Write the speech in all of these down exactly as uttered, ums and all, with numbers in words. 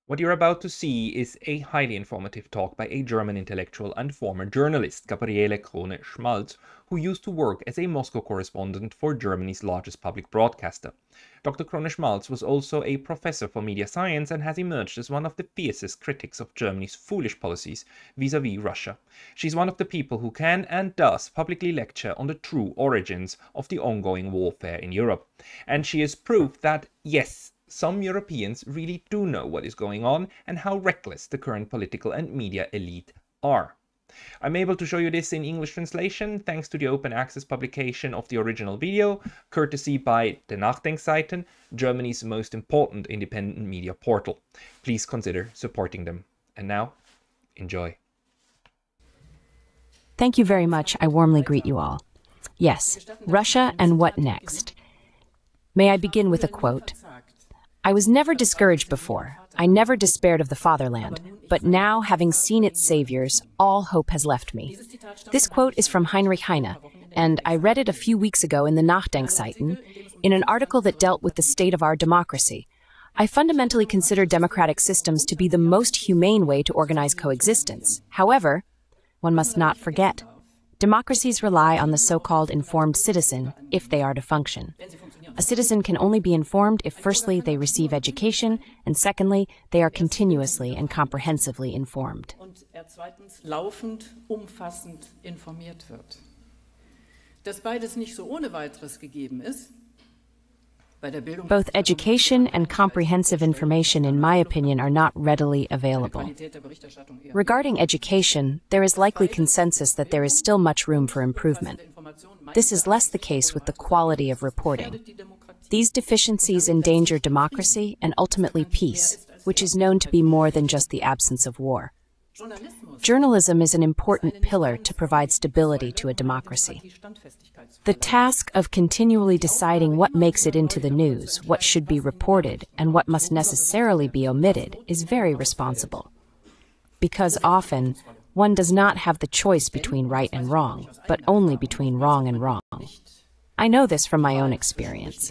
What you're about to see is a highly informative talk by a German intellectual and former journalist, Gabriele Krone-Schmalz, who used to work as a Moscow correspondent for Germany's largest public broadcaster. Doctor Krone-Schmalz was also a professor for media science and has emerged as one of the fiercest critics of Germany's foolish policies vis-à-vis Russia. She's one of the people who can and does publicly lecture on the true origins of the ongoing warfare in Europe. And she is proof that, yes, some Europeans really do know what is going on and how reckless the current political and media elite are. I'm able to show you this in English translation thanks to the open access publication of the original video, courtesy by the Nachdenkseiten, Germany's most important independent media portal. Please consider supporting them. And now, enjoy. Thank you very much. I warmly greet you all. Yes, Russia and what next? May I begin with a quote? I was never discouraged before. I never despaired of the fatherland, but now, having seen its saviors, all hope has left me. This quote is from Heinrich Heine, and I read it a few weeks ago in the Nachdenkseiten, in an article that dealt with the state of our democracy. I fundamentally consider democratic systems to be the most humane way to organize coexistence. However, one must not forget, democracies rely on the so-called informed citizen if they are to function. A citizen can only be informed if firstly they receive education and secondly they are continuously and comprehensively informed. Both education and comprehensive information, in my opinion, are not readily available. Regarding education, there is likely consensus that there is still much room for improvement. This is less the case with the quality of reporting. These deficiencies endanger democracy and ultimately peace, which is known to be more than just the absence of war. Journalism is an important pillar to provide stability to a democracy. The task of continually deciding what makes it into the news, what should be reported, and what must necessarily be omitted is very responsible. Because often, one does not have the choice between right and wrong, but only between wrong and wrong. I know this from my own experience.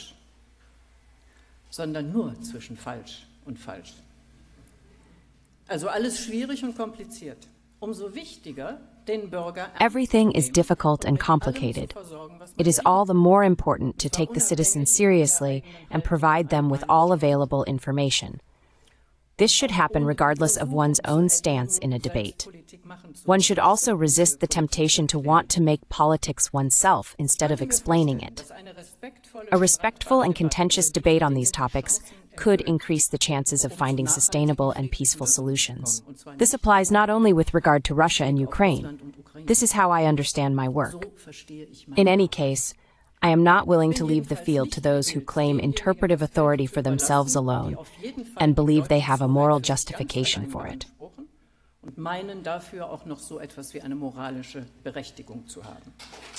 Sondern nur zwischen falsch und falsch. Also alles schwierig und kompliziert. Umso wichtiger, den Bürger. Everything is difficult and complicated. It is all the more important to take the citizens seriously and provide them with all available information. This should happen regardless of one's own stance in a debate. One should also resist the temptation to want to make politics oneself instead of explaining it. A respectful and contentious debate on these topics could increase the chances of finding sustainable and peaceful solutions. This applies not only with regard to Russia and Ukraine. This is how I understand my work. In any case, I am not willing to leave the field to those who claim interpretive authority for themselves alone and believe they have a moral justification for it. Und meinen dafür auch noch so etwas wie eine moralische Berechtigung zu haben.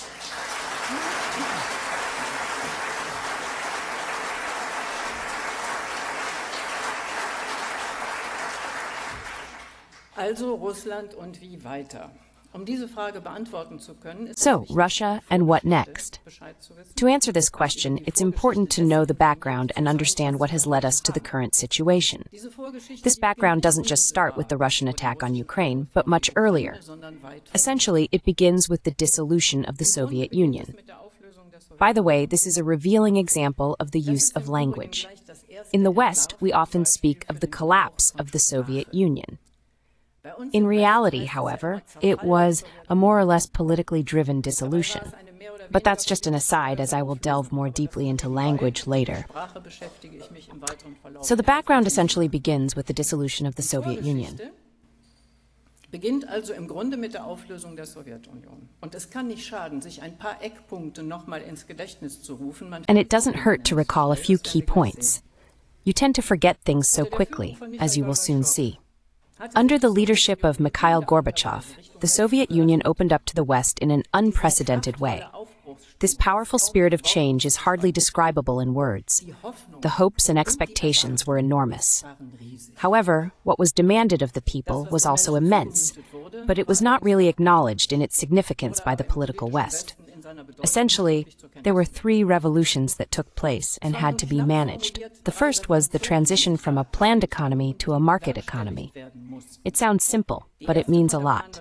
Also Russland und wie weiter? Um diese Frage beantworten zu können, So, Russia and what next? To answer this question, it's important to know the background and understand what has led us to the current situation. This background doesn't just start with the Russian attack on Ukraine, but much earlier. Essentially, it begins with the dissolution of the Soviet Union. By the way, this is a revealing example of the use of language. In the West, we often speak of the collapse of the Soviet Union. In reality, however, it was a more or less politically driven dissolution. But that's just an aside, as I will delve more deeply into language later. So the background essentially begins with the dissolution of the Soviet Union. Beginnt also im Grunde mit der Auflösung der Sowjetunion. Und es kann nicht schaden, sich ein paar Eckpunkte nochmal ins Gedächtnis zu rufen. And it doesn't hurt to recall a few key points. You tend to forget things so quickly, as you will soon see. Under the leadership of Mikhail Gorbachev, the Soviet Union opened up to the West in an unprecedented way. This powerful spirit of change is hardly describable in words. The hopes and expectations were enormous. However, what was demanded of the people was also immense, but it was not really acknowledged in its significance by the political West. Essentially, there were three revolutions that took place and had to be managed. The first was the transition from a planned economy to a market economy. It sounds simple, but it means a lot.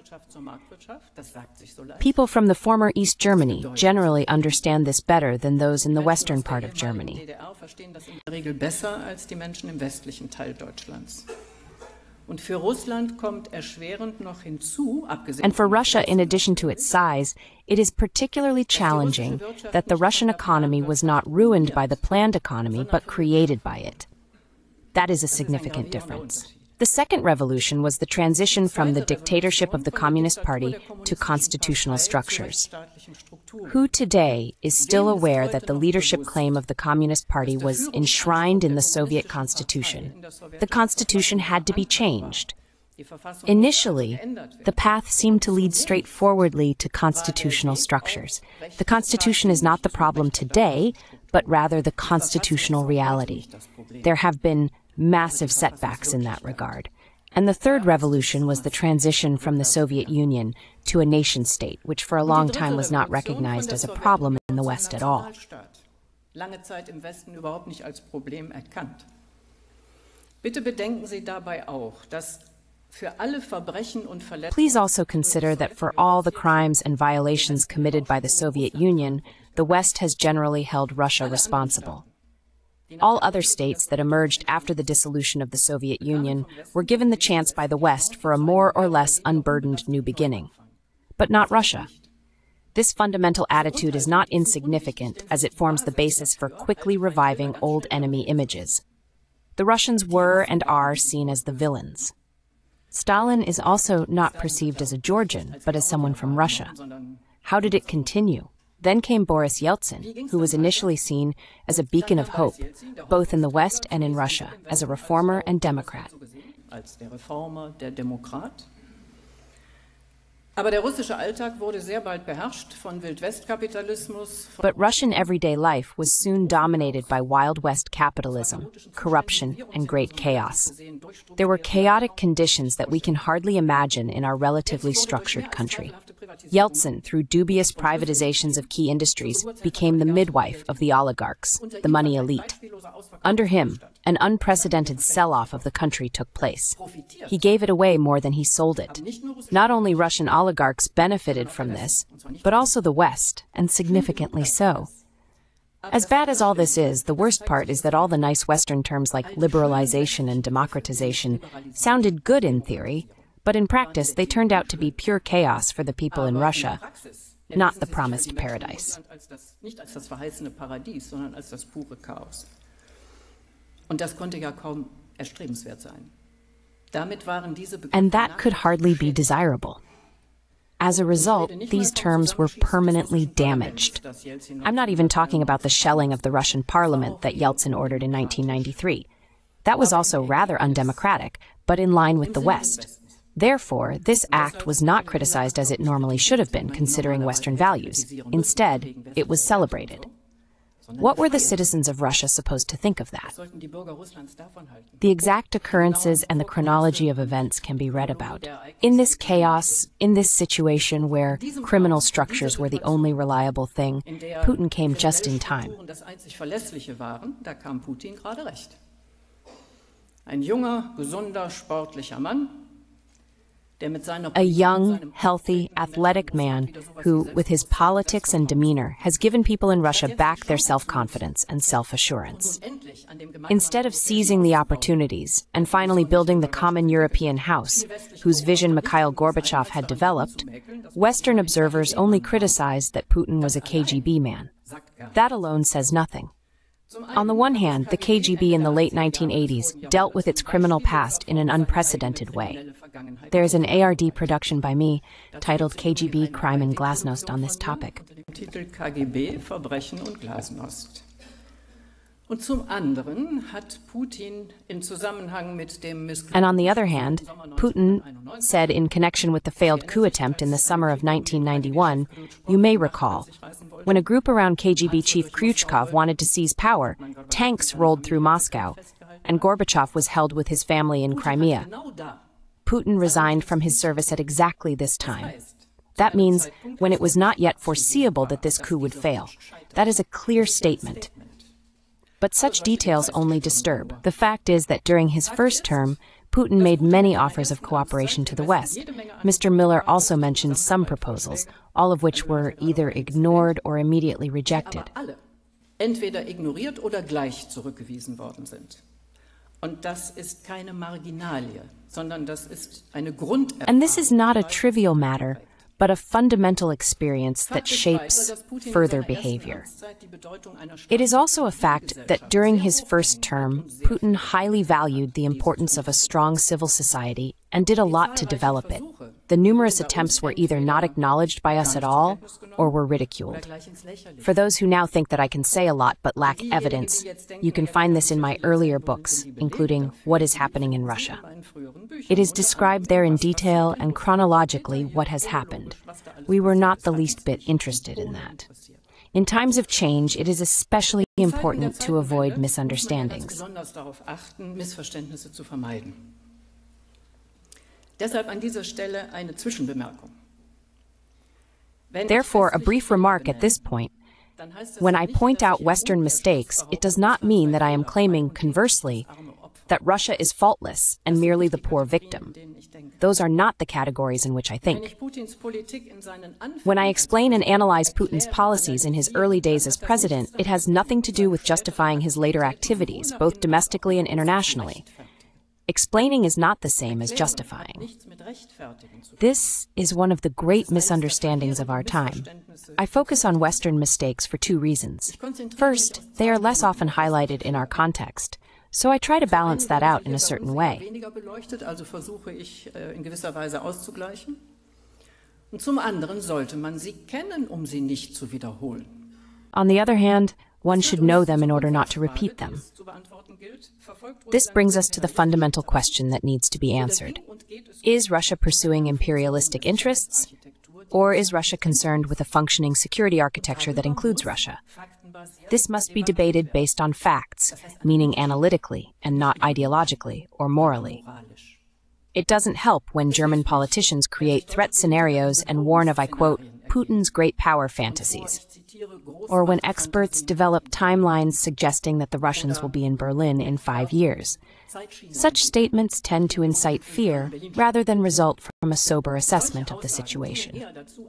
People from the former East Germany generally understand this better than those in the western part of Germany. And for Russia, in addition to its size, it is particularly challenging that the Russian economy was not ruined by the planned economy, but created by it. That is a significant difference. The second revolution was the transition from the dictatorship of the Communist Party to constitutional structures. Who today is still aware that the leadership claim of the Communist Party was enshrined in the Soviet Constitution? The Constitution had to be changed. Initially, the path seemed to lead straightforwardly to constitutional structures. The Constitution is not the problem today, but rather the constitutional reality. There have been massive setbacks in that regard. And the third revolution was the transition from the Soviet Union to a nation-state, which for a long time was not recognized as a problem in the West at all. Please also consider that for all the crimes and violations committed by the Soviet Union, the West has generally held Russia responsible. All other states that emerged after the dissolution of the Soviet Union were given the chance by the West for a more or less unburdened new beginning. But not Russia. This fundamental attitude is not insignificant, as it forms the basis for quickly reviving old enemy images. The Russians were and are seen as the villains. Stalin is also not perceived as a Georgian, but as someone from Russia. How did it continue? Then came Boris Yeltsin, who was initially seen as a beacon of hope, both in the West and in Russia, as a reformer and democrat. But Russian everyday life was soon dominated by Wild West capitalism, corruption, and great chaos. There were chaotic conditions that we can hardly imagine in our relatively structured country. Yeltsin, through dubious privatizations of key industries, became the midwife of the oligarchs, the money elite. Under him, an unprecedented sell-off of the country took place. He gave it away more than he sold it. Not only Russian oligarchs benefited from this, but also the West, and significantly so. As bad as all this is, the worst part is that all the nice Western terms like liberalization and democratization sounded good in theory, but in practice they turned out to be pure chaos for the people in Russia, not the promised paradise. And that could hardly be desirable. As a result, these terms were permanently damaged. I'm not even talking about the shelling of the Russian parliament that Yeltsin ordered in nineteen ninety-three. That was also rather undemocratic, but in line with the West. Therefore, this act was not criticized as it normally should have been, considering Western values. Instead, it was celebrated. What were the citizens of Russia supposed to think of that? The exact occurrences and the chronology of events can be read about. In this chaos, in this situation where criminal structures were the only reliable thing, Putin came just in time. A young, healthy, athletic man who, with his politics and demeanor, has given people in Russia back their self-confidence and self-assurance. Instead of seizing the opportunities and finally building the common European house, whose vision Mikhail Gorbachev had developed, Western observers only criticized that Putin was a K G B man. That alone says nothing. On the one hand, the K G B in the late nineteen eighties dealt with its criminal past in an unprecedented way. There is an A R D production by me titled K G B Crime and Glasnost on this topic. And on the other hand, Putin said in connection with the failed coup attempt in the summer of nineteen ninety-one, you may recall, when a group around K G B chief Kryuchkov wanted to seize power, tanks rolled through Moscow, and Gorbachev was held with his family in Crimea. Putin resigned from his service at exactly this time. That means when it was not yet foreseeable that this coup would fail. That is a clear statement. But such details only disturb. The fact is that during his first term, Putin made many offers of cooperation to the West. Mister Miller also mentioned some proposals, all of which were either ignored or immediately rejected. Entweder ignoriert oder gleich zurückgewiesen worden sind. Und das ist keine Marginalie, sondern das ist eine Grunderfahrung. And this is not a trivial matter, but a fundamental experience that shapes further behavior. It is also a fact that during his first term, Putin highly valued the importance of a strong civil society and did a lot to develop it. The numerous attempts were either not acknowledged by us at all or were ridiculed. For those who now think that I can say a lot but lack evidence, you can find this in my earlier books, including What is Happening in Russia. It is described there in detail and chronologically what has happened. We were not the least bit interested in that. In times of change, it is especially important to avoid misunderstandings. Deshalb an dieser Stelle eine Zwischenbemerkung. Therefore, a brief remark at this point. When I point out Western mistakes, it does not mean that I am claiming, conversely, that Russia is faultless and merely the poor victim. Those are not the categories in which I think. When I explain and analyze Putin's policies in his early days as president, it has nothing to do with justifying his later activities, both domestically and internationally. Explaining is not the same as justifying. This is one of the great misunderstandings of our time. I focus on Western mistakes for two reasons. First, they are less often highlighted in our context, so I try to balance that out in a certain way. On the other hand, one should know them in order not to repeat them. This brings us to the fundamental question that needs to be answered. Is Russia pursuing imperialistic interests, or is Russia concerned with a functioning security architecture that includes Russia? This must be debated based on facts, meaning analytically and not ideologically or morally. It doesn't help when German politicians create threat scenarios and warn of, I quote, Putin's great power fantasies, or when experts develop timelines suggesting that the Russians will be in Berlin in five years. Such statements tend to incite fear rather than result from a sober assessment of the situation.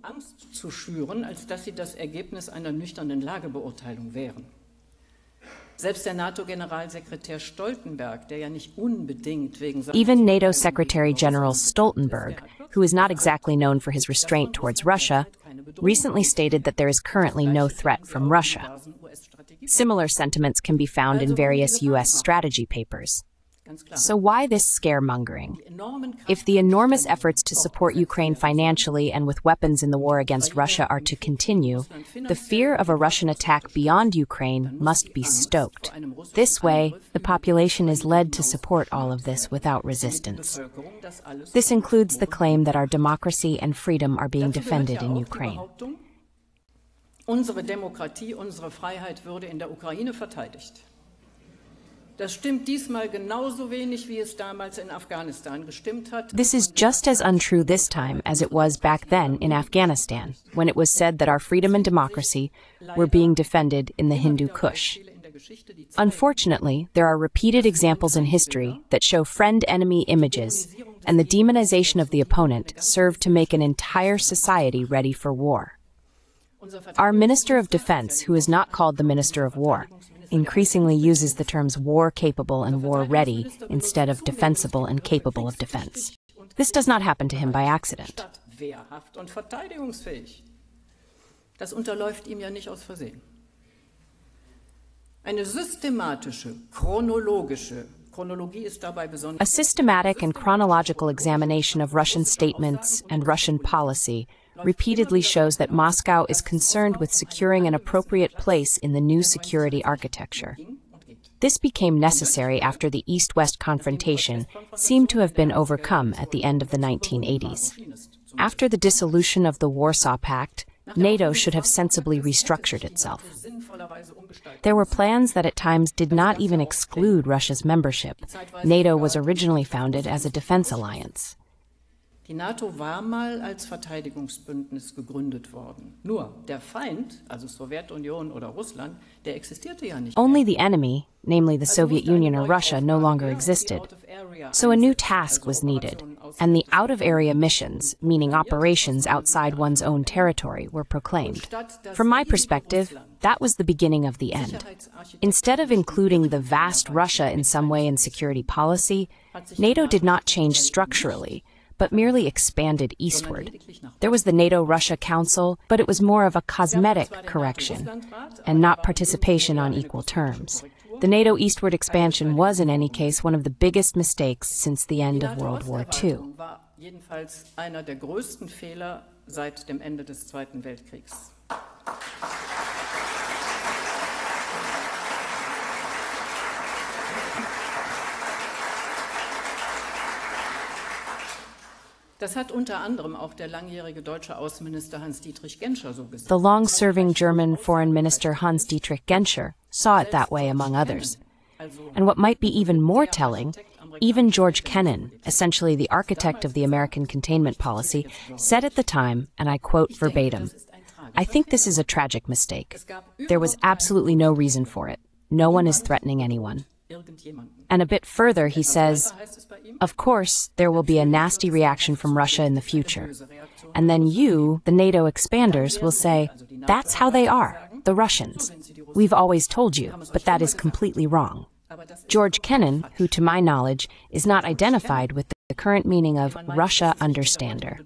Even NATO Secretary General Stoltenberg, who is not exactly known for his restraint towards Russia, recently stated that there is currently no threat from Russia. Similar sentiments can be found in various U S strategy papers. So why this scaremongering? If the enormous efforts to support Ukraine financially and with weapons in the war against Russia are to continue, the fear of a Russian attack beyond Ukraine must be stoked. This way, the population is led to support all of this without resistance. This includes the claim that our democracy and freedom are being defended in Ukraine. Unsere Demokratie, unsere Freiheit würde in der Ukraine verteidigt. Das stimmt diesmal genauso wenig, wie es damals in Afghanistan gestimmt hat. This is just as untrue this time as it was back then in Afghanistan, when it was said that our freedom and democracy were being defended in the Hindu Kush. Unfortunately, there are repeated examples in history that show friend-enemy images, and the demonization of the opponent served to make an entire society ready for war. Our Minister of Defense, who is not called the Minister of War, increasingly uses the terms war-capable and war-ready instead of defensible and capable of defense. This does not happen to him by accident. Das unterläuft ihm ja nicht aus Versehen. Eine systematische, chronologische Chronologie ist dabei besonders. A systematic and chronological examination of Russian statements and Russian policy repeatedly shows that Moscow is concerned with securing an appropriate place in the new security architecture. This became necessary after the East-West confrontation seemed to have been overcome at the end of the nineteen eighties. After the dissolution of the Warsaw Pact, NATO should have sensibly restructured itself. There were plans that at times did not even exclude Russia's membership. NATO was originally founded as a defense alliance. Die NATO war mal als Verteidigungsbündnis gegründet worden. Nur der Feind, also Sowjetunion oder Russland, der existierte ja nicht mehr. Only the enemy, namely the Soviet Union or Russia, no longer existed. So a new task was needed, and the out-of-area missions, meaning operations outside one's own territory, were proclaimed. From my perspective, that was the beginning of the end. Instead of including the vast Russia in some way in security policy, NATO did not change structurally, but merely expanded eastward. There was the NATO-Russia Council, but it was more of a cosmetic correction, and not participation on equal terms. The NATO eastward expansion was, in any case, one of the biggest mistakes since the end of World War Two. Jedenfalls einer der größten Fehler seit dem Ende des Zweiten Weltkriegs. Das hat unter anderem auch der langjährige deutsche Außenminister Hans-Dietrich Genscher so gesehen. The long-serving German Foreign Minister Hans-Dietrich Genscher saw it that way, among others. And what might be even more telling, even George Kennan, essentially the architect of the American containment policy, said at the time, and I quote verbatim, "I think this is a tragic mistake. There was absolutely no reason for it. No one is threatening anyone." And a bit further, he says, "Of course, there will be a nasty reaction from Russia in the future. And then you, the NATO expanders, will say, that's how they are, the Russians. We've always told you, but that is completely wrong." George Kennan, who to my knowledge is not identified with the current meaning of Russia understander.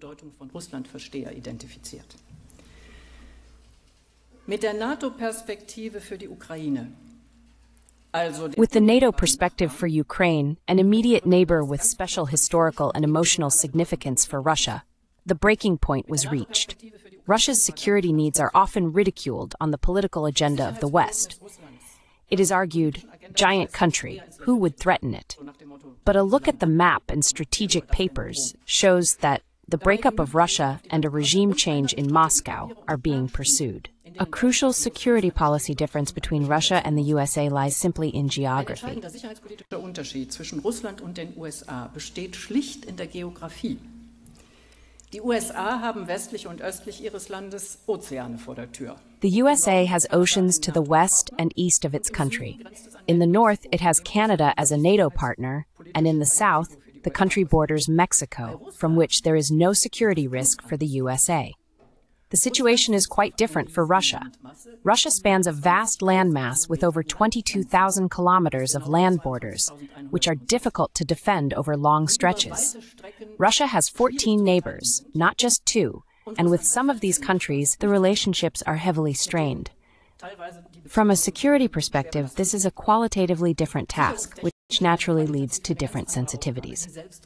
Mit der NATO-Perspektive für die Ukraine. With the NATO perspective for Ukraine, an immediate neighbor with special historical and emotional significance for Russia, the breaking point was reached. Russia's security needs are often ridiculed on the political agenda of the West. It is argued, giant country, who would threaten it? But a look at the map and strategic papers shows that the breakup of Russia and a regime change in Moscow are being pursued. A crucial security policy difference between Russia and the U S A lies simply in geography. Der sicherheitspolitische Unterschied zwischen Russland und den U S A besteht schlicht in der Geografie. Die U S A haben westlich und östlich ihres Landes Ozeane vor der Tür. The U S A has oceans to the west and east of its country. In the north, it has Canada as a NATO partner, and in the south, the country borders Mexico, from which there is no security risk for the U S A. The situation is quite different for Russia. Russia spans a vast landmass with over twenty-two thousand kilometers of land borders, which are difficult to defend over long stretches. Russia has fourteen neighbors, not just two, and with some of these countries, the relationships are heavily strained. From a security perspective, this is a qualitatively different task, which naturally leads to different sensitivities.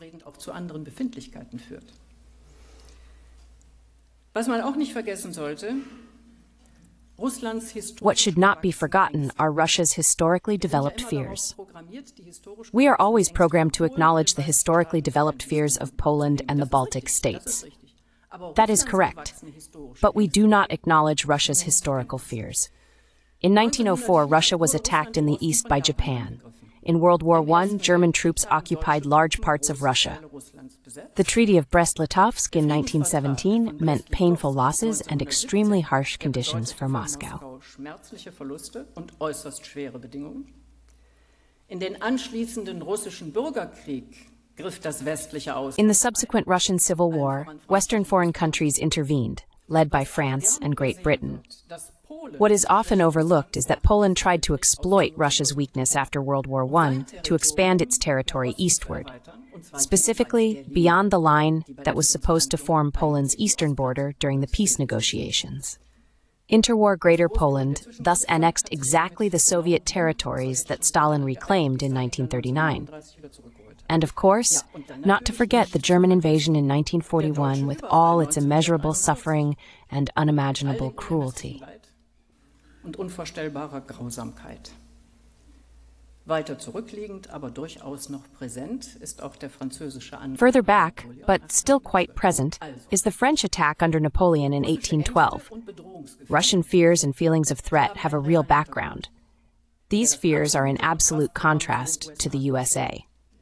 Was man auch nicht vergessen sollte, Russlands What should not be forgotten are Russia's historically developed fears. We are always programmed to acknowledge the historically developed fears of Poland and the Baltic states. That is correct, but we do not acknowledge Russia's historical fears. In nineteen oh four, Russia was attacked in the east by Japan. In World War One, German troops occupied large parts of Russia. The Treaty of Brest-Litovsk in nineteen seventeen meant painful losses and extremely harsh conditions for Moscow. In den anschließenden russischen Bürgerkrieg griff das westliche Aus. In the subsequent Russian Civil War, Western foreign countries intervened, led by France and Great Britain. What is often overlooked is that Poland tried to exploit Russia's weakness after World War One to expand its territory eastward, specifically beyond the line that was supposed to form Poland's eastern border during the peace negotiations. Interwar Greater Poland thus annexed exactly the Soviet territories that Stalin reclaimed in nineteen thirty-nine. And of course, not to forget the German invasion in nineteen forty-one with all its immeasurable suffering and unimaginable cruelty. Und unvorstellbarer Grausamkeit. Weiter zurückliegend, aber durchaus noch präsent, ist auch der französische Angriff. Further back, but still quite present, is the French attack under Napoleon in eighteen twelve. Russian fears and feelings of threat have a real background. These fears are in absolute contrast to the U S A.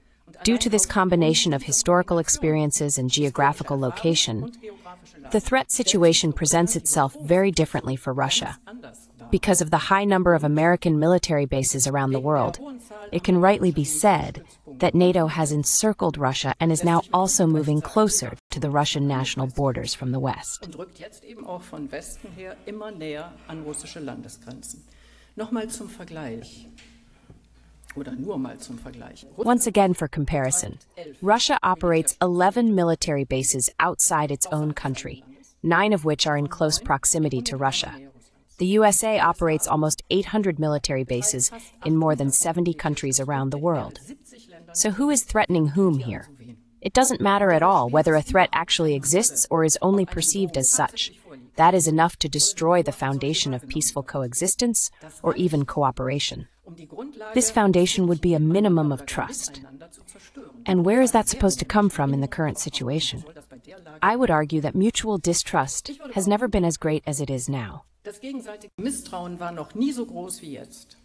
Due to this combination of historical experiences and geographical location, the threat situation presents itself very differently for Russia. Because of the high number of American military bases around the world, it can rightly be said that NATO has encircled Russia and is now also moving closer to the Russian national borders from the west. Und rückt jetzt eben auch von Westen her immer näher an russische Landesgrenzen. Nochmal zum Vergleich. Oder nur mal zum Vergleich. Once again, for comparison, Russia operates eleven military bases outside its own country, nine of which are in close proximity to Russia. The U S A operates almost eight hundred military bases in more than seventy countries around the world. So who is threatening whom here? It doesn't matter at all whether a threat actually exists or is only perceived as such. That is enough to destroy the foundation of peaceful coexistence or even cooperation. This foundation would be a minimum of trust. And where is that supposed to come from in the current situation? I would argue that mutual distrust has never been as great as it is now. Das gegenseitige Misstrauen war noch nie so groß wie jetzt.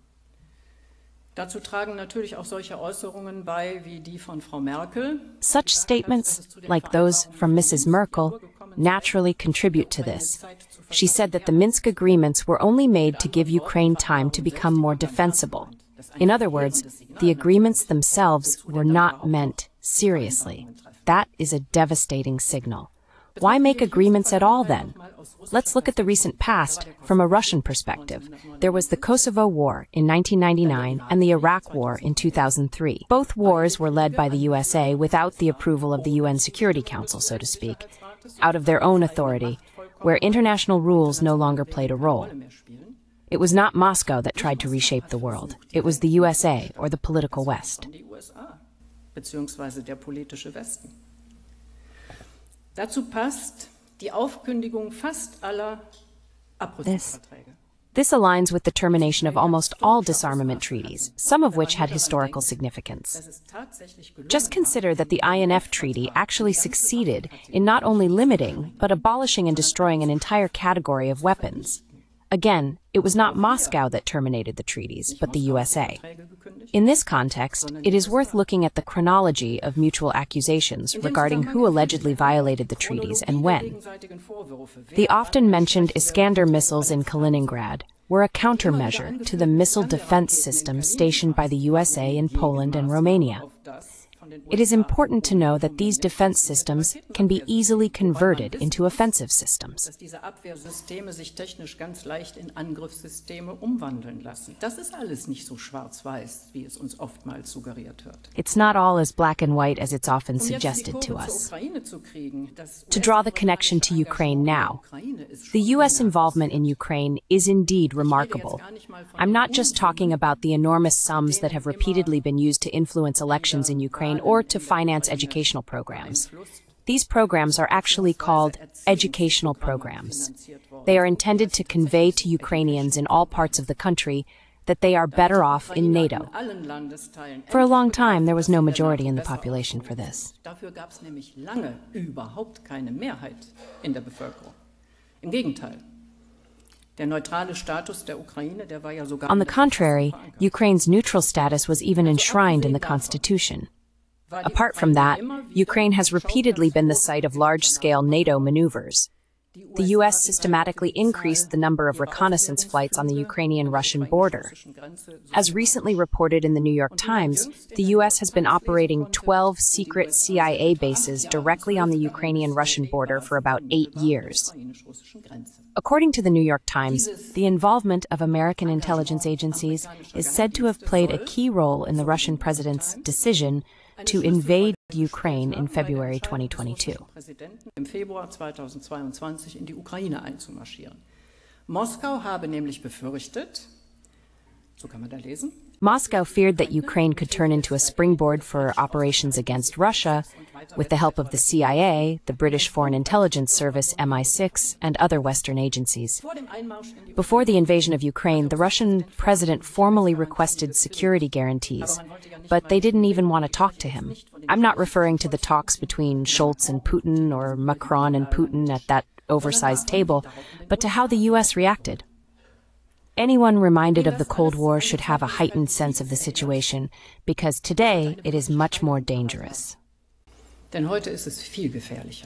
Dazu tragen natürlich auch solche Äußerungen bei wie die von Frau Merkel. Such statements, like those from Missus Merkel, naturally contribute to this. She said that the Minsk agreements were only made to give Ukraine time to become more defensible. In other words, the agreements themselves were not meant seriously. That is a devastating signal. Why make agreements at all, then? Let's look at the recent past from a Russian perspective. There was the Kosovo War in nineteen ninety-nine and the Iraq War in two thousand three. Both wars were led by the U S A without the approval of the U N Security Council, so to speak, out of their own authority, where international rules no longer played a role. It was not Moscow that tried to reshape the world. It was the U S A, or the political West. Beziehungsweise der politische Westen. Dazu passt die Aufkündigung fast aller Abrüstungsverträge. This aligns with the termination of almost all disarmament treaties, some of which had historical significance. Just consider that the I N F Treaty actually succeeded in not only limiting, but abolishing and destroying an entire category of weapons. Again, it was not Moscow that terminated the treaties, but the U S A. In this context, it is worth looking at the chronology of mutual accusations regarding who allegedly violated the treaties and when. The often mentioned Iskander missiles in Kaliningrad were a countermeasure to the missile defense system stationed by the U S A in Poland and Romania. It is important to know that these defense systems can be easily converted into offensive systems. Dass diese Abwehrsysteme sich technisch ganz leicht in Angriffssysteme umwandeln lassen. Das ist alles nicht so schwarz-weiß, wie es uns oftmals suggeriert wird. It's not all as black and white as it's often suggested to us. To draw the connection to Ukraine now, the U S involvement in Ukraine is indeed remarkable. I'm not just talking about the enormous sums that have repeatedly been used to influence elections in Ukraine or to finance educational programs. These programs are actually called educational programs. They are intended to convey to Ukrainians in all parts of the country that they are better off in NATO. For a long time, there was no majority in the population for this. Dafür gab es nämlich lange überhaupt keine Mehrheit in der Bevölkerung. Im Gegenteil. Der neutrale Status der Ukraine, der war ja sogar. On the contrary, Ukraine's neutral status was even enshrined in the constitution. Apart from that, Ukraine has repeatedly been the site of large-scale NATO maneuvers. The U S systematically increased the number of reconnaissance flights on the Ukrainian-Russian border. As recently reported in the New York Times, the U S has been operating twelve secret C I A bases directly on the Ukrainian-Russian border for about eight years. According to the New York Times, the involvement of American intelligence agencies is said to have played a key role in the Russian president's decision to invade Ukraine in February twenty twenty-two. Im Februar zweitausendzweiundzwanzig in die Ukraine einzumarschieren. Moskau habe nämlich befürchtet, so kann man da lesen, Moscow feared that Ukraine could turn into a springboard for operations against Russia with the help of the C I A, the British Foreign Intelligence Service M I six, and other Western agencies. Before the invasion of Ukraine, the Russian president formally requested security guarantees, but they didn't even want to talk to him. I'm not referring to the talks between Scholz and Putin or Macron and Putin at that oversized table, but to how the U S reacted. Anyone reminded of the Cold War should have a heightened sense of the situation, because today it is much more dangerous. Denn heute ist es viel gefährlicher.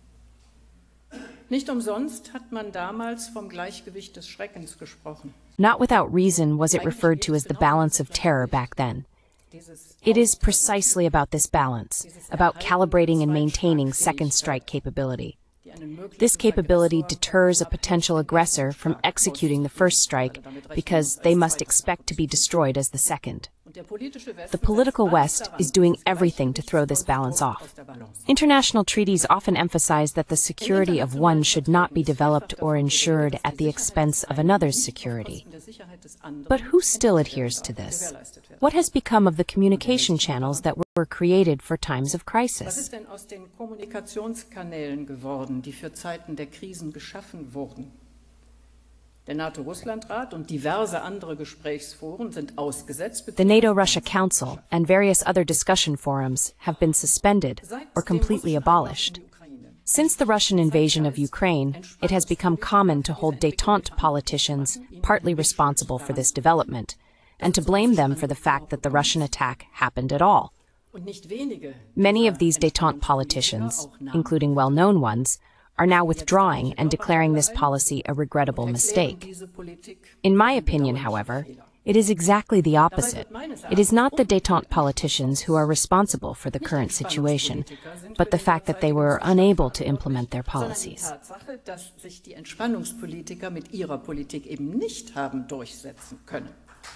Nicht umsonst hat man damals vom Gleichgewicht des Schreckens gesprochen. Not without reason was it referred to as the balance of terror back then. It is precisely about this balance, about calibrating and maintaining second strike capability. This capability deters a potential aggressor from executing the first strike because they must expect to be destroyed as the second. The political West is doing everything to throw this balance off. International treaties often emphasize that the security of one should not be developed or ensured at the expense of another's security. But who still adheres to this? What has become of the communication channels that were created for times of crisis? Was ist denn aus den Kommunikationskanälen geworden, die für Zeiten der Krisen geschaffen wurden? Der NATO-Russland-Rat und diverse andere Gesprächsforen sind ausgesetzt. The NATO-Russia Council and various other discussion forums have been suspended or completely abolished. Since the Russian invasion of Ukraine, it has become common to hold détente politicians partly responsible for this development, and to blame them for the fact that the Russian attack happened at all. Many of these détente politicians, including well-known ones, are now withdrawing and declaring this policy a regrettable mistake. In my opinion, however, it is exactly the opposite. It is not the détente politicians who are responsible for the current situation, but the fact that they were unable to implement their policies. Dass sich die Entspannungspolitiker mit ihrer Politik eben nicht haben durchsetzen können.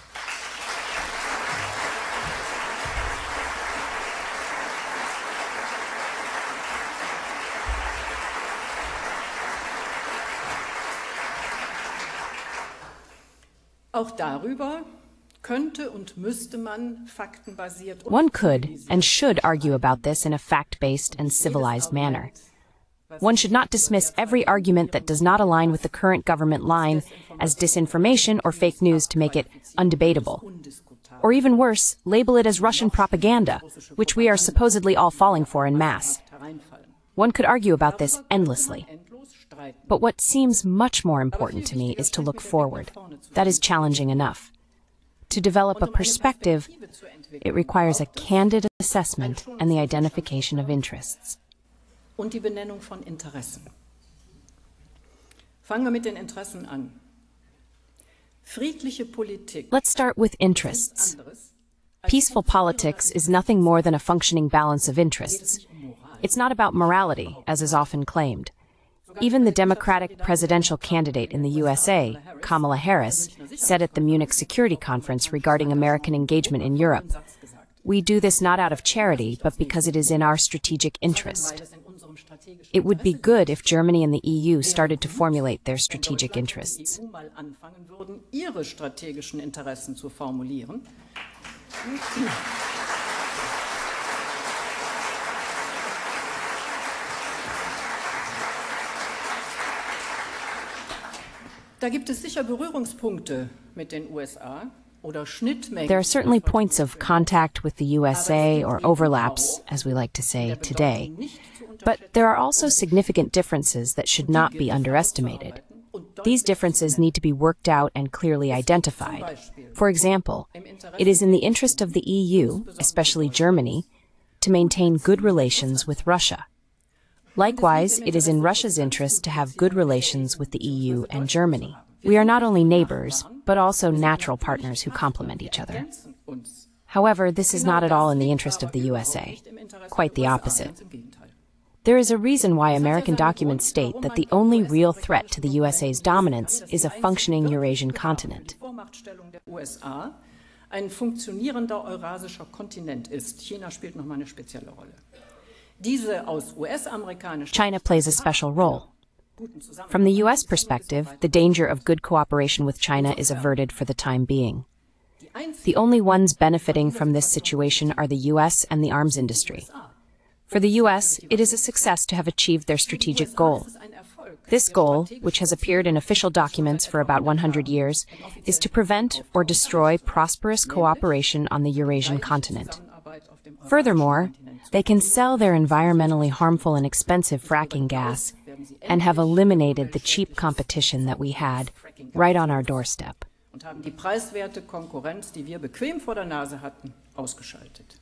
Auch darüber könnte und müsste man faktenbasiert. One could and should argue about this in a fact-based and civilized manner. One should not dismiss every argument that does not align with the current government line as disinformation or fake news to make it undebatable. Or even worse, label it as Russian propaganda, which we are supposedly all falling for en masse. One could argue about this endlessly. But what seems much more important to me is to look forward. That is challenging enough. To develop a perspective, it requires a candid assessment and the identification of interests. Und die Benennung von Interessen. Fangen wir mit den Interessen an. Friedliche Politik. Let's start with interests. Peaceful politics is nothing more than a functioning balance of interests. It's not about morality, as is often claimed. Even the Democratic presidential candidate in the U S A, Kamala Harris, said at the Munich Security Conference regarding American engagement in Europe, "We do this not out of charity, but because it is in our strategic interest." It would be good if Germany and the E U started to formulate their strategic interests. Ihre strategischen Interessen zu formulieren. Da gibt es sicher Berührungspunkte mit den U S A oder Schnittmengen. There are certainly points of contact with the U S A, or overlaps, as we like to say today. But there are also significant differences that should not be underestimated. These differences need to be worked out and clearly identified. For example, it is in the interest of the E U, especially Germany, to maintain good relations with Russia. Likewise, it is in Russia's interest to have good relations with the E U and Germany. We are not only neighbors, but also natural partners who complement each other. However, this is not at all in the interest of the U S A. Quite the opposite. There is a reason why American documents state that the only real threat to the U S A's dominance is a functioning Eurasian continent. Ein funktionierender eurasischer Kontinent ist. China spielt noch mal eine spezielle Rolle. China plays a special role. From the U S perspective, the danger of good cooperation with China is averted for the time being. The only ones benefiting from this situation are the U S and the arms industry. For the U S, it is a success to have achieved their strategic goal. This goal, which has appeared in official documents for about one hundred years, is to prevent or destroy prosperous cooperation on the Eurasian continent. Furthermore, they can sell their environmentally harmful and expensive fracking gas and have eliminated the cheap competition that we had right on our doorstep. und haben die preiswerte Konkurrenz, die wir bequem vor der Nase hatten, ausgeschaltet.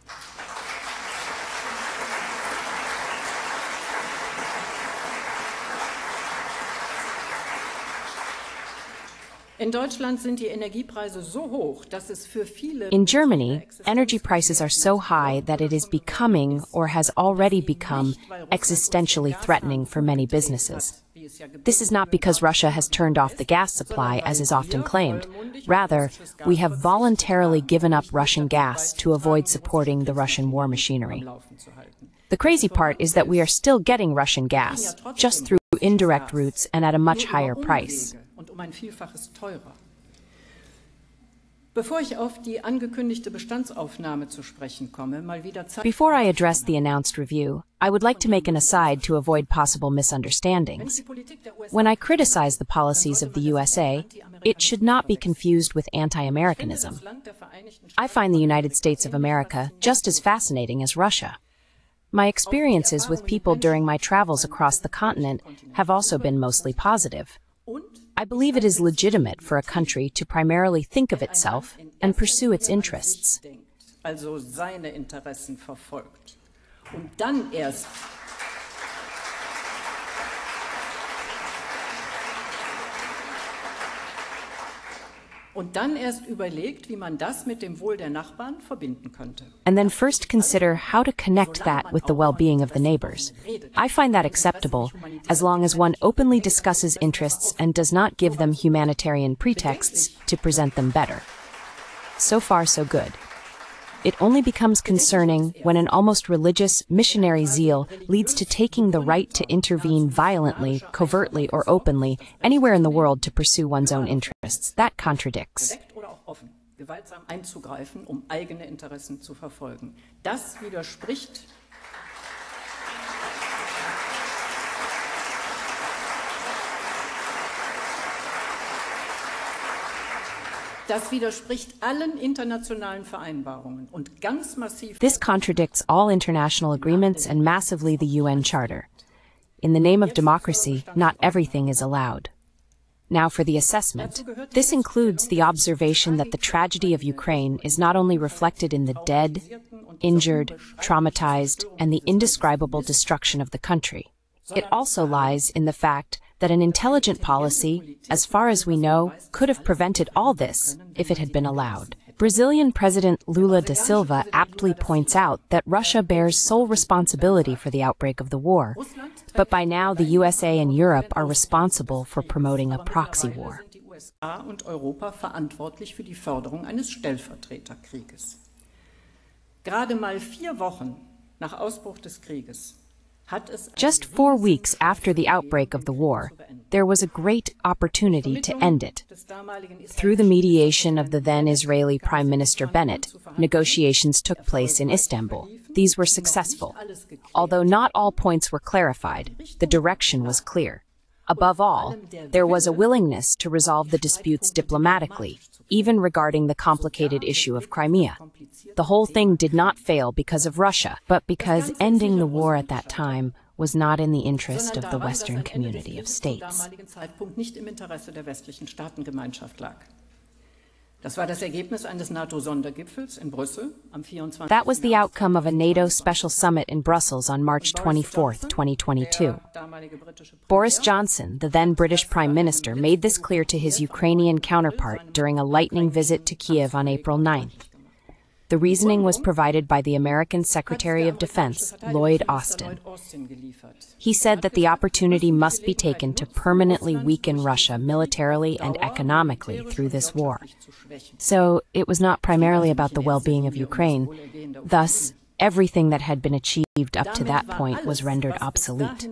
In Deutschland sind die Energiepreise so hoch, dass es für viele In Germany, energy prices are so high that it is becoming, or has already become, existentially threatening for many businesses. This is not because Russia has turned off the gas supply, as is often claimed. Rather, we have voluntarily given up Russian gas to avoid supporting the Russian war machinery. The crazy part is that we are still getting Russian gas, just through indirect routes and at a much higher price. Und um ein Vielfaches teurer. Bevor ich auf die angekündigte Bestandsaufnahme zu sprechen komme, mal wieder Zeit. Before I address the announced review, I would like to make an aside to avoid possible misunderstandings. When I criticize the policies of the U S A, it should not be confused with anti-Americanism. I find the United States of America just as fascinating as Russia. My experiences with people during my travels across the continent have also been mostly positive. I believe it is legitimate for a country to primarily think of itself and pursue its interests. Also seine Interessen verfolgt. Und dann erst Und dann erst überlegt, wie man das mit dem Wohl der Nachbarn verbinden könnte. And then first consider how to connect that with the well-being of the neighbors. I find that acceptable, as long as one openly discusses interests and does not give them humanitarian pretexts to present them better. So far, so good. It only becomes concerning when an almost religious missionary zeal leads to taking the right to intervene violently, covertly, or openly anywhere in the world to pursue one's own interests. That contradicts. Oder auch offen, gewaltsam einzugreifen, um eigene Interessen zu verfolgen. Das widerspricht Das widerspricht allen internationalen Vereinbarungen und ganz massiv. This contradicts all international agreements and massively the U N Charter. In the name of democracy, not everything is allowed. Now for the assessment. This includes the observation that the tragedy of Ukraine is not only reflected in the dead, injured, traumatized, and the indescribable destruction of the country. It also lies in the fact that an intelligent policy, as far as we know, could have prevented all this if it had been allowed. Brazilian President Lula da Silva aptly points out that Russia bears sole responsibility for the outbreak of the war, but by now the U S A and Europe are responsible for promoting a proxy war. Die U S A und Europa verantwortlich für die Förderung eines Stellvertreterkrieges. Gerade mal vier Wochen nach Ausbruch des Krieges Just four weeks after the outbreak of the war, there was a great opportunity to end it. Through the mediation of the then Israeli Prime Minister Bennett, negotiations took place in Istanbul. These were successful. Although not all points were clarified, the direction was clear. Above all, there was a willingness to resolve the disputes diplomatically, even regarding the complicated issue of Crimea. The whole thing did not fail because of Russia, but because ending the war at that time was not in the interest of the Western community of states. That was the outcome of a NATO special summit in Brussels on March twenty-fourth, twenty twenty-two. Boris Johnson, the then British Prime Minister, made this clear to his Ukrainian counterpart during a lightning visit to Kiev on April ninth. The reasoning was provided by the American Secretary of Defense, Lloyd Austin. He said that the opportunity must be taken to permanently weaken Russia militarily and economically through this war. So it was not primarily about the well-being of Ukraine. Thus, everything that had been achieved up to that point was rendered obsolete.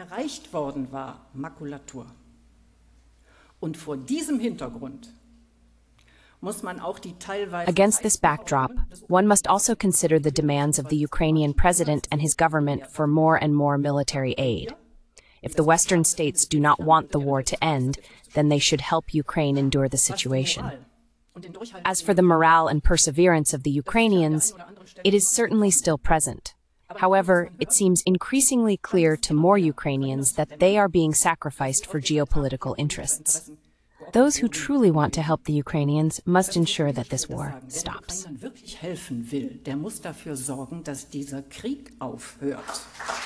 Und vor diesem Hintergrund Against this backdrop, one must also consider the demands of the Ukrainian president and his government for more and more military aid. If the Western states do not want the war to end, then they should help Ukraine endure the situation. As for the morale and perseverance of the Ukrainians, it is certainly still present. However, it seems increasingly clear to more Ukrainians that they are being sacrificed for geopolitical interests. Those who truly want to help the Ukrainians must ensure that this war stops. Wer wirklich helfen will, der muss dafür sorgen, dass dieser Krieg aufhört.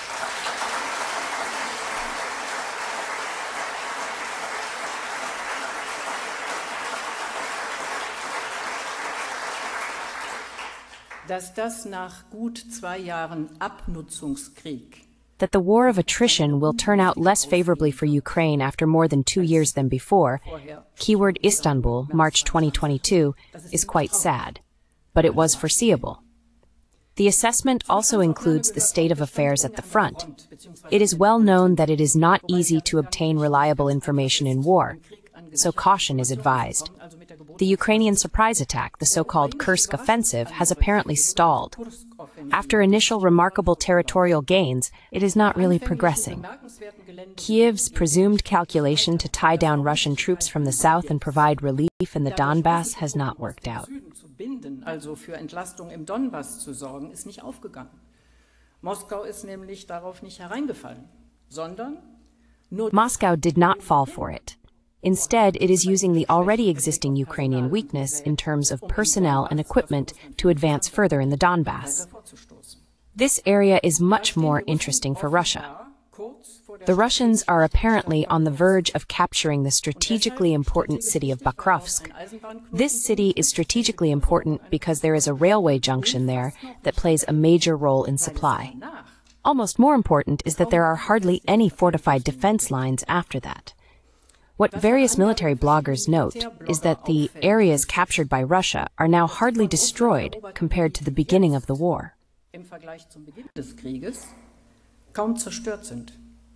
Dass das nach gut zwei Jahren Abnutzungskrieg That the war of attrition will turn out less favorably for Ukraine after more than two years than before, keyword Istanbul, March twenty twenty-two, is quite sad, but it was foreseeable. The assessment also includes the state of affairs at the front. It is well known that it is not easy to obtain reliable information in war, so caution is advised. The Ukrainian surprise attack, the so-called Kursk offensive, has apparently stalled. After initial remarkable territorial gains, it is not really progressing. Kiev's presumed calculation to tie down Russian troops from the south and provide relief in the Donbass has not worked out. Also für Entlastung im Donbass zu sorgen, ist nicht aufgegangen. Moskau ist nämlich darauf nicht hereingefallen, sondern nur Moscow did not fall for it. Instead, it is using the already existing Ukrainian weakness in terms of personnel and equipment to advance further in the Donbass. This area is much more interesting for Russia. The Russians are apparently on the verge of capturing the strategically important city of Bakrovsk. This city is strategically important because there is a railway junction there that plays a major role in supply. Almost more important is that there are hardly any fortified defense lines after that. What various military bloggers note is that the areas captured by Russia are now hardly destroyed compared to the beginning of the war. Im Vergleich zum Beginn des Krieges kaum zerstört sind.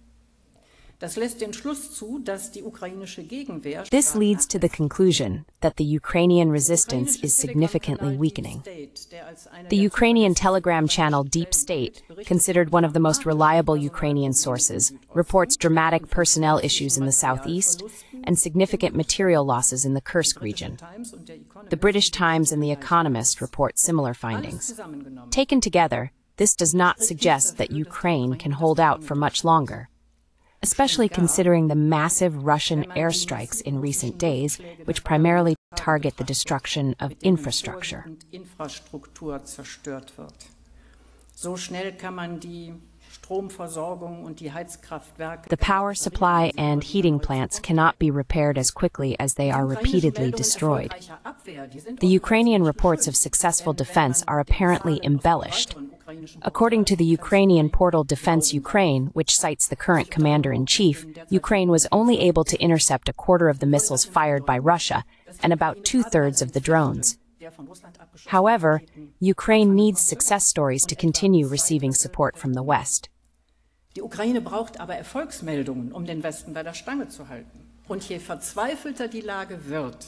Das lässt den Schluss zu, dass die ukrainische Gegenwehr This leads to the conclusion that the Ukrainian resistance is significantly weakening. The Ukrainian telegram channel Deep State, considered one of the most reliable Ukrainian sources, reports dramatic personnel issues in the southeast and significant material losses in the Kursk region. The British Times and The Economist report similar findings. Taken together, this does not suggest that Ukraine can hold out for much longer, especially considering the massive Russian airstrikes in recent days, which primarily target the destruction of infrastructure. So schnell kann man die Stromversorgung und die Heizkraftwerke. The power supply and heating plants cannot be repaired as quickly as they are repeatedly destroyed. The Ukrainian reports of successful defense are apparently embellished. According to the Ukrainian portal Defense Ukraine, which cites the current commander-in-chief, Ukraine was only able to intercept a quarter of the missiles fired by Russia and about two-thirds of the drones. However, Ukraine needs success stories to continue receiving support from the West. Die Ukraine braucht aber Erfolgsmeldungen, um den Westen bei der Stange zu halten. Und je verzweifelter die Lage wird,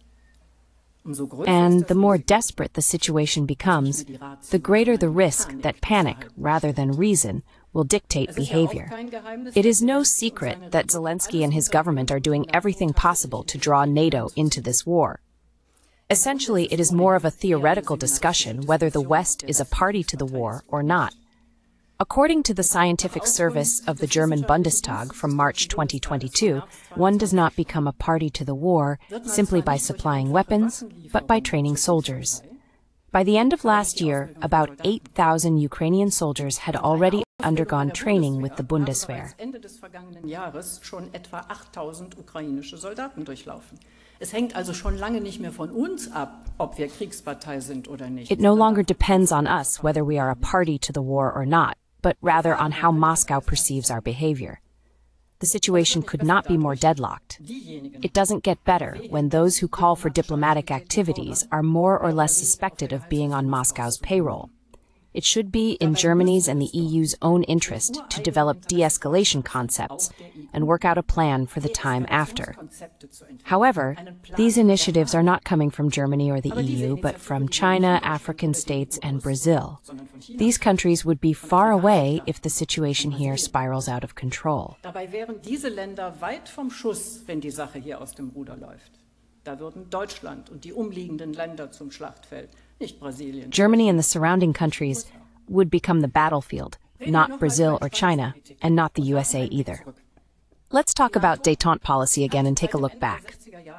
umso größer And the more desperate the situation becomes, the greater the risk that panic, rather than reason, will dictate behavior. It is no secret that Zelensky and his government are doing everything possible to draw NATO into this war. Essentially, it is more of a theoretical discussion whether the West is a party to the war or not. According to the scientific service of the German Bundestag from March twenty twenty-two, one does not become a party to the war simply by supplying weapons, but by training soldiers. By the end of last year, about eight thousand Ukrainian soldiers had already undergone training with the Bundeswehr. Ende des vergangenen Jahres schon etwa achttausend ukrainische Soldaten durchlaufen. Es hängt also schon lange nicht mehr von uns ab, ob wir Kriegspartei sind oder nicht. It no longer depends on us whether we are a party to the war or not, but rather on how Moscow perceives our behavior. The situation could not be more deadlocked. It doesn't get better when those who call for diplomatic activities are more or less suspected of being on Moscow's payroll. It should be in Germany's and the E U's own interest to develop de-escalation concepts and work out a plan for the time after. However, these initiatives are not coming from Germany or the E U, but from China, African states, and Brazil. These countries would be far away if the situation here spirals out of control. Dabei wären diese Länder weit vom Schuss, wenn die Sache hier aus dem Ruder läuft. Da würden Deutschland und die umliegenden Länder zum Schlachtfeld, nicht Brasilien. Germany and the surrounding countries would become the battlefield, not Brazil or China, and not the U S A either. Let's talk about détente policy again and take a look back.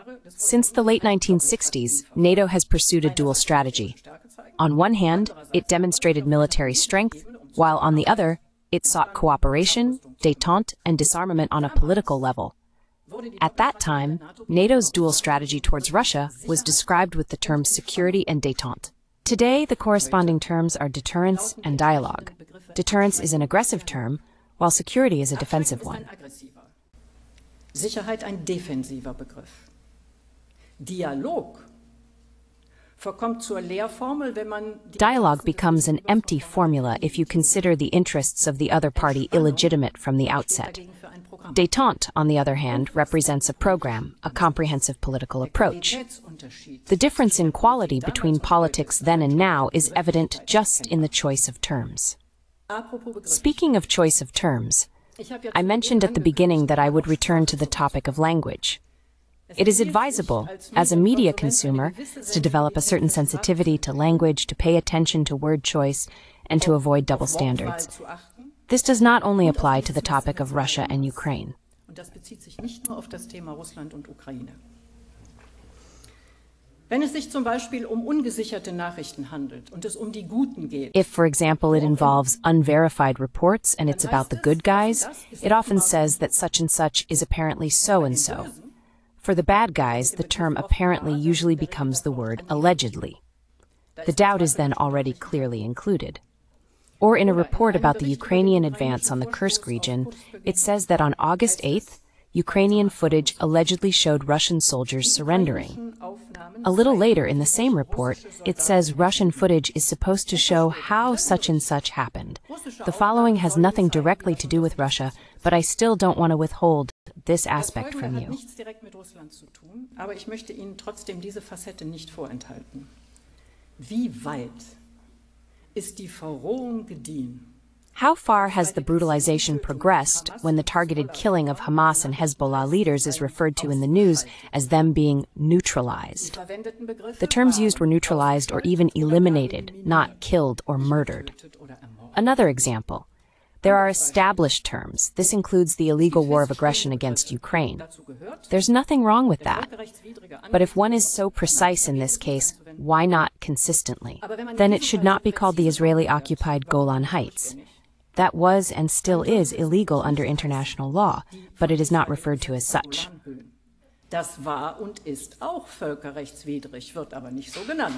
Since the late nineteen sixties, NATO has pursued a dual strategy. On one hand, it demonstrated military strength, while on the other, it sought cooperation, détente, and disarmament on a political level. At that time, NATO's dual strategy towards Russia was described with the terms security and détente. Today, the corresponding terms are deterrence and dialogue. Deterrence is an aggressive term, while security is a defensive one. Sicherheit ein defensiver Begriff. Dialog verkommt zur Lehrformel, wenn man Dialogue becomes an empty formula if you consider the interests of the other party illegitimate from the outset. Détente, on the other hand, represents a program, a comprehensive political approach. The difference in quality between politics then and now is evident just in the choice of terms. Speaking of choice of terms, I mentioned at the beginning that I would return to the topic of language. It is advisable, as a media consumer, to develop a certain sensitivity to language, to pay attention to word choice, and to avoid double standards. This does not only apply to the topic of Russia and Ukraine. If, for example, it involves unverified reports and it's about the good guys, it often says that such and such is apparently so-and-so. For the bad guys, the term apparently usually becomes the word allegedly. The doubt is then already clearly included. Or in a report about the Ukrainian advance on the Kursk region, it says that on August eighth, Ukrainian footage allegedly showed Russian soldiers surrendering. A little later in the same report, it says Russian footage is supposed to show how such and such happened. The following has nothing directly to do with Russia, but I still don't want to withhold this aspect from you. Aber ich möchte Ihnen trotzdem diese Facette nicht vorenthalten. Wie weit ist die Verrohung gediehen? How far has the brutalization progressed when the targeted killing of Hamas and Hezbollah leaders is referred to in the news as them being neutralized? The terms used were neutralized or even eliminated, not killed or murdered. Another example. There are established terms. This includes the illegal war of aggression against Ukraine. There's nothing wrong with that. But if one is so precise in this case, why not consistently? Then it should not be called the Israeli-occupied Golan Heights. That was and still is illegal under international law, but it is not referred to as such. Das war und ist auch völkerrechtswidrig, wird aber nicht so genannt.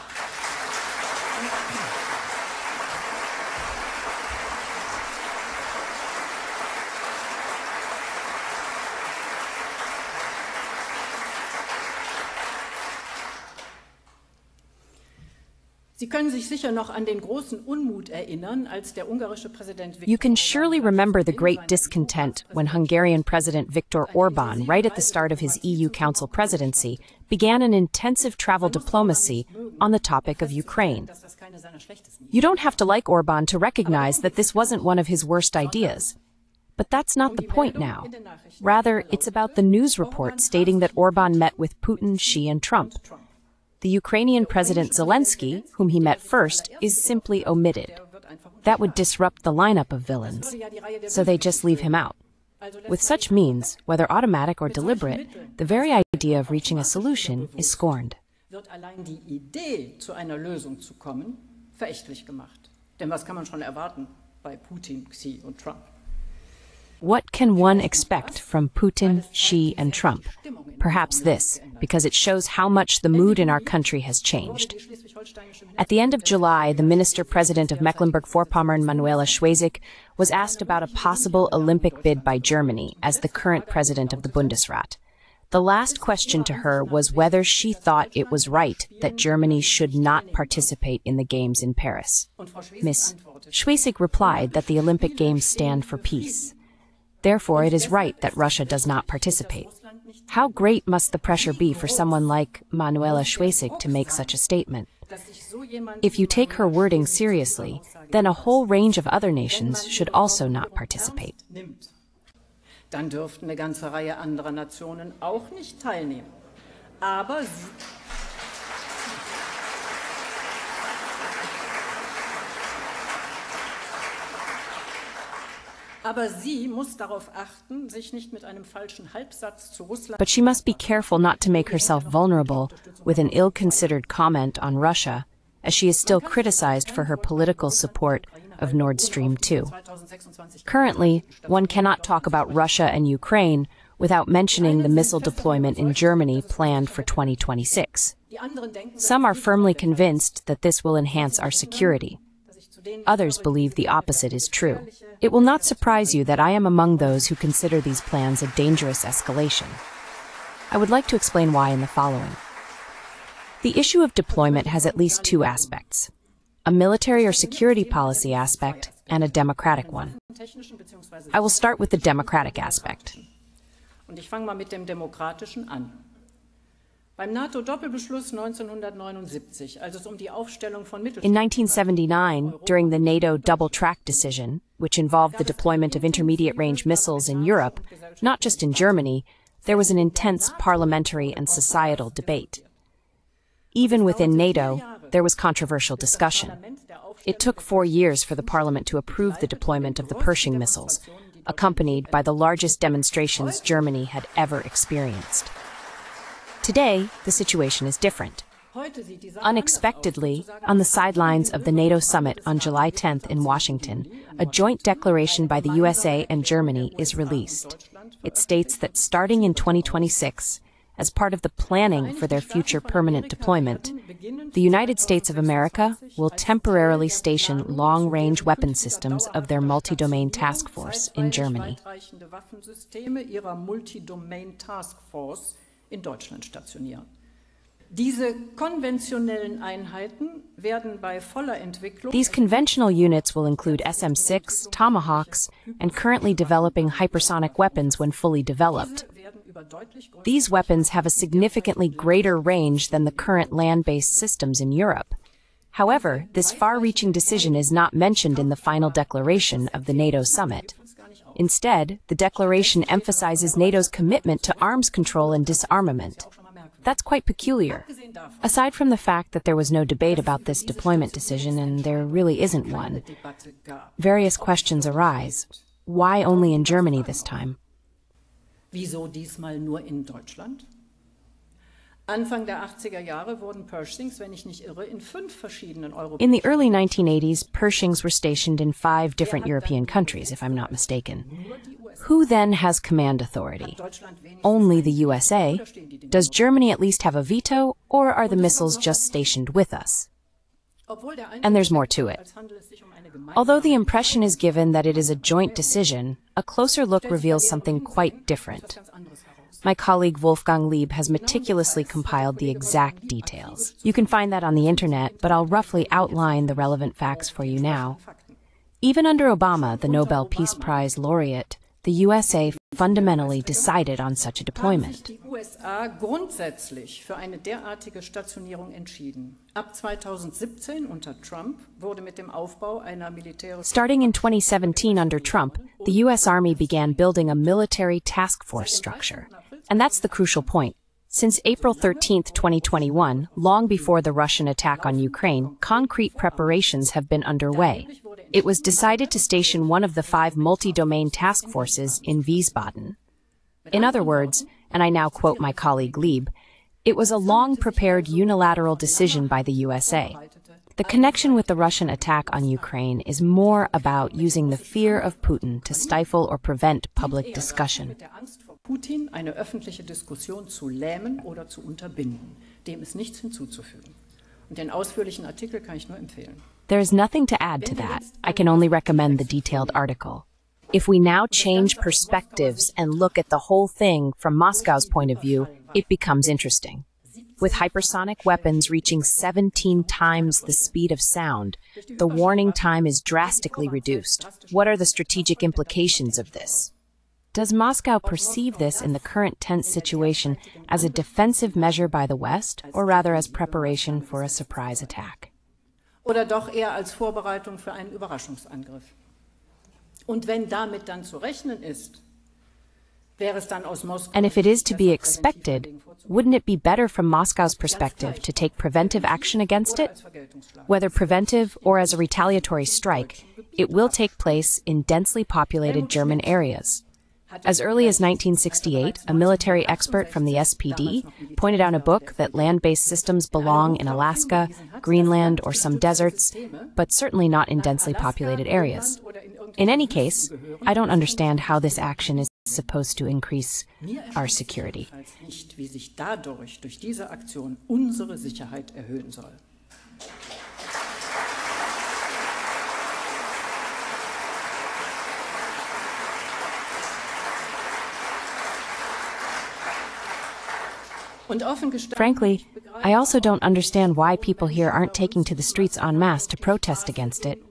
Sie können sich sicher noch an den großen Unmut erinnern, als der ungarische Präsident Viktor You can surely remember the great discontent when Hungarian President Viktor Orban, right at the start of his E U Council presidency, began an intensive travel diplomacy on the topic of Ukraine. You don't have to like Orban to recognize that this wasn't one of his worst ideas. But that's not the point now. Rather, it's about the news report stating that Orban met with Putin, Xi, and Trump. The Ukrainian President Zelensky, whom he met first, is simply omitted. That would disrupt the lineup of villains, so they just leave him out. With such means, whether automatic or deliberate, the very idea of reaching a solution is scorned. Wird allein die Idee, zu einer Lösung zu kommen, verächtlich gemacht. Denn was kann man schon erwarten bei Putin, Xi und Trump? What can one expect from Putin, Xi, and Trump? Perhaps this, because it shows how much the mood in our country has changed. At the end of July, the Minister-President of Mecklenburg-Vorpommern, Manuela Schwesig, was asked about a possible Olympic bid by Germany as the current president of the Bundesrat. The last question to her was whether she thought it was right that Germany should not participate in the Games in Paris. Miz Schwesig replied that the Olympic Games stand for peace. Therefore, it is right that Russia does not participate. How great must the pressure be for someone like Manuela Schwesig to make such a statement? If you take her wording seriously, then a whole range of other nations should also not participate. Dann dürften eine ganze Reihe anderer Nationen auch nicht teilnehmen. Aber But she must be careful not to make herself vulnerable with an ill-considered comment on Russia, as she is still criticized for her political support of Nord Stream two. Currently, one cannot talk about Russia and Ukraine without mentioning the missile deployment in Germany planned for twenty twenty-six. Some are firmly convinced that this will enhance our security. Others believe the opposite is true. It will not surprise you that I am among those who consider these plans a dangerous escalation. I would like to explain why in the following. The issue of deployment has at least two aspects: a military or security policy aspect and a democratic one. I will start with the democratic aspect. Und ich fange mal mit dem Demokratischen an. Beim NATO-Doppelbeschluss neunzehnhundertneunundsiebzig, als es um die Aufstellung von In nineteen seventy-nine, during the NATO double-track decision, which involved the deployment of intermediate-range missiles in Europe, not just in Germany, there was an intense parliamentary and societal debate. Even within NATO, there was controversial discussion. It took four years for the parliament to approve the deployment of the Pershing missiles, accompanied by the largest demonstrations Germany had ever experienced. Today, the situation is different. Unexpectedly, on the sidelines of the NATO summit on July tenth in Washington, a joint declaration by the U S A and Germany is released. It states that starting in twenty twenty-six, as part of the planning for their future permanent deployment, the United States of America will temporarily station long-range weapon systems of their multi-domain task force in Germany. In Deutschland stationieren. Diese konventionellen Einheiten werden bei voller Entwicklung. These conventional units will include S M six, Tomahawks, and currently developing hypersonic weapons when fully developed. These weapons have a significantly greater range than the current land-based systems in Europe. However, this far-reaching decision is not mentioned in the final declaration of the NATO summit. Instead, the declaration emphasizes NATO's commitment to arms control and disarmament. That's quite peculiar. Aside from the fact that there was no debate about this deployment decision, and there really isn't one, various questions arise. Why only in Germany this time? Wieso diesmal nur in Deutschland? Anfang der achtziger Jahre wurden Pershings, wenn ich nicht irre, in fünf verschiedenen Europäischen. In the early nineteen eighties, Pershings were stationed in five different European countries, if I'm not mistaken. Who then has command authority? Only the U S A? Does Germany at least have a veto, or are the missiles just stationed with us? And there's more to it. Although the impression is given that it is a joint decision, a closer look reveals something quite different. My colleague Wolfgang Lieb has meticulously compiled the exact details. You can find that on the internet, but I'll roughly outline the relevant facts for you now. Even under Obama, the Nobel Peace Prize laureate, the U S A fundamentally decided on such a deployment. Die U S A grundsätzlich für eine derartige Stationierung entschieden. Ab zweitausendsiebzehn unter Trump wurde mit dem Aufbau einer militärischen. Starting in twenty seventeen under Trump, the U S Army began building a military task force structure. And that's the crucial point. Since April thirteenth, twenty twenty-one, long before the Russian attack on Ukraine, concrete preparations have been underway. It was decided to station one of the five multi-domain task forces in Wiesbaden. In other words, and I now quote my colleague Lieb, it was a long-prepared unilateral decision by the U S A. The connection with the Russian attack on Ukraine is more about using the fear of Putin to stifle or prevent public discussion. Putin eine öffentliche Diskussion zu lähmen oder zu unterbinden. Dem ist nichts hinzuzufügen. Und den ausführlichen Artikel kann ich nur empfehlen. There is nothing to add to that. I can only recommend the detailed article. If we now change perspectives and look at the whole thing from Moscow's point of view, it becomes interesting. With hypersonic weapons reaching seventeen times the speed of sound, the warning time is drastically reduced. What are the strategic implications of this? Does Moscow perceive this in the current tense situation as a defensive measure by the West, or rather as preparation for a surprise attack? Oder doch eher als Vorbereitung für einen Überraschungsangriff? Und wenn damit dann zu rechnen ist, And if it is to be expected, wouldn't it be better from Moscow's perspective to take preventive action against it? Whether preventive or as a retaliatory strike, it will take place in densely populated German areas. As early as nineteen sixty-eight, a military expert from the S P D pointed out in a book that land-based systems belong in Alaska, Greenland, or some deserts, but certainly not in densely populated areas. In any case, I don't understand how this action is supposed to increase our security. Frankly, I also don't understand why people here aren't taking to the streets en masse to protest against it.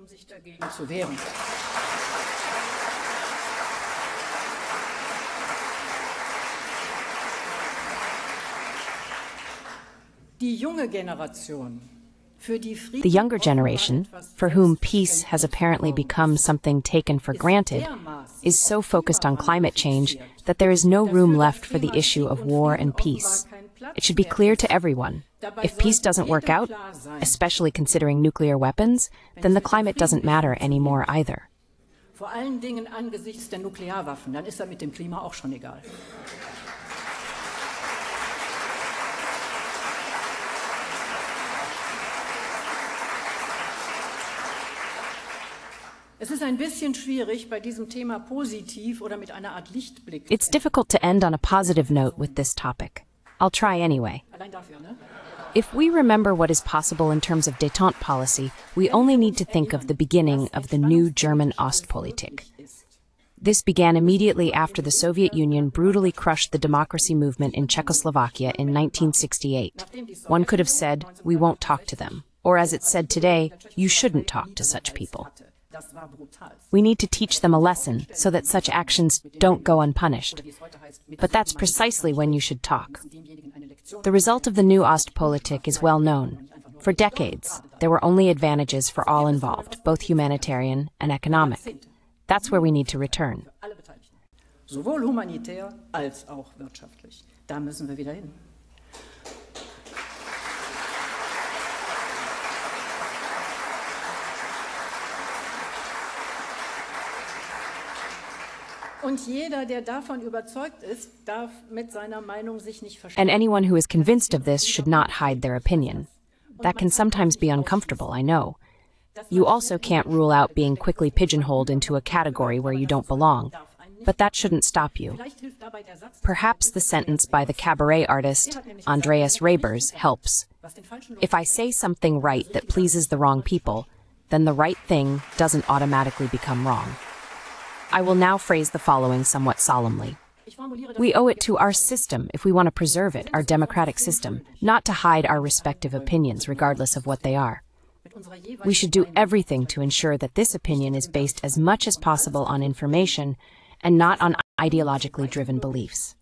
The younger generation, for whom peace has apparently become something taken for granted, is so focused on climate change that there is no room left for the issue of war and peace. It should be clear to everyone, if peace doesn't work out, especially considering nuclear weapons, then the climate doesn't matter anymore either. Vor allen Dingen angesichts der Nuklearwaffen, dann ist das mit dem Klima auch schon egal. It's difficult to end on a positive note with this topic. I'll try anyway. If we remember what is possible in terms of détente policy, we only need to think of the beginning of the new German Ostpolitik. This began immediately after the Soviet Union brutally crushed the democracy movement in Czechoslovakia in nineteen sixty-eight. One could have said, we won't talk to them. Or as it's said today, you shouldn't talk to such people. We need to teach them a lesson so that such actions don't go unpunished. But that's precisely when you should talk. The result of the new Ostpolitik is well known. For decades, there were only advantages for all involved, both humanitarian and economic. That's where we need to return. Sowohl humanitär als auch wirtschaftlich. Da müssen wir wieder hin. And anyone who is convinced of this should not hide their opinion. That can sometimes be uncomfortable, I know. You also can't rule out being quickly pigeonholed into a category where you don't belong, but that shouldn't stop you. Perhaps the sentence by the cabaret artist Andreas Rebers helps. If I say something right that pleases the wrong people, then the right thing doesn't automatically become wrong. I will now phrase the following somewhat solemnly. We owe it to our system, if we want to preserve it, our democratic system, not to hide our respective opinions, regardless of what they are. We should do everything to ensure that this opinion is based as much as possible on information and not on ideologically driven beliefs.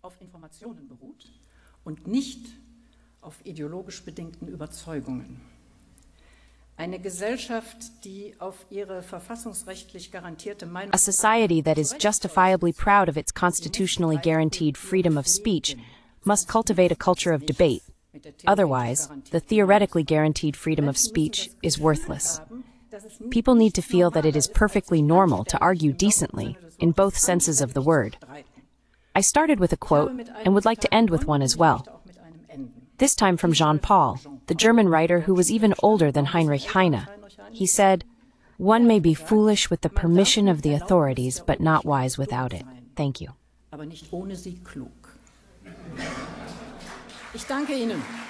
A society that is justifiably proud of its constitutionally guaranteed freedom of speech must cultivate a culture of debate. Otherwise, the theoretically guaranteed freedom of speech is worthless. People need to feel that it is perfectly normal to argue decently, in both senses of the word. I started with a quote, and would like to end with one as well. This time from Jean Paul, the German writer who was even older than Heinrich Heine. He said, "One may be foolish with the permission of the authorities, but not wise without it." Thank you. Ich danke Ihnen.